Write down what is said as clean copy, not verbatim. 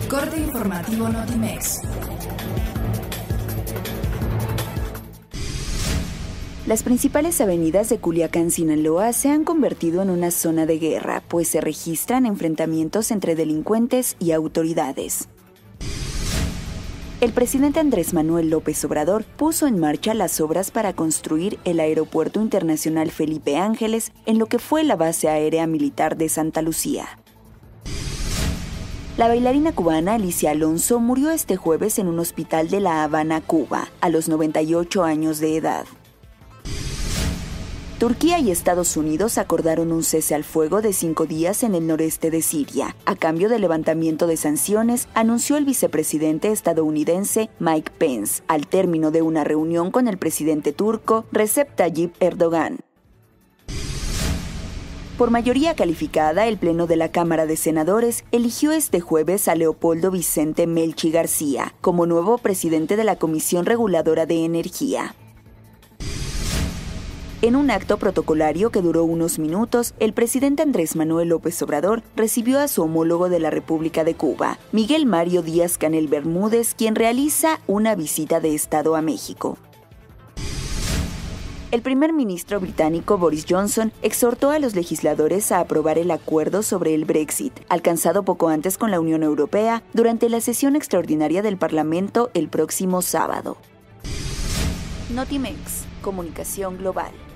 corte informativo Notimex. Las principales avenidas de Culiacán, Sinaloa, se han convertido en una zona de guerra, pues se registran enfrentamientos entre delincuentes y autoridades. El presidente Andrés Manuel López Obrador puso en marcha las obras para construir el Aeropuerto Internacional Felipe Ángeles en lo que fue la base aérea militar de Santa Lucía. La bailarina cubana Alicia Alonso murió este jueves en un hospital de La Habana, Cuba, a los 98 años de edad. Turquía y Estados Unidos acordaron un cese al fuego de 5 días en el noreste de Siria, a cambio del levantamiento de sanciones, anunció el vicepresidente estadounidense Mike Pence, al término de una reunión con el presidente turco Recep Tayyip Erdogan. Por mayoría calificada, el Pleno de la Cámara de Senadores eligió este jueves a Leopoldo Vicente Melchi García como nuevo presidente de la Comisión Reguladora de Energía. En un acto protocolario que duró unos minutos, el presidente Andrés Manuel López Obrador recibió a su homólogo de la República de Cuba, Miguel Mario Díaz-Canel Bermúdez, quien realiza una visita de Estado a México. El primer ministro británico Boris Johnson exhortó a los legisladores a aprobar el acuerdo sobre el Brexit, alcanzado poco antes con la Unión Europea, durante la sesión extraordinaria del Parlamento el próximo sábado. Notimex, Comunicación Global.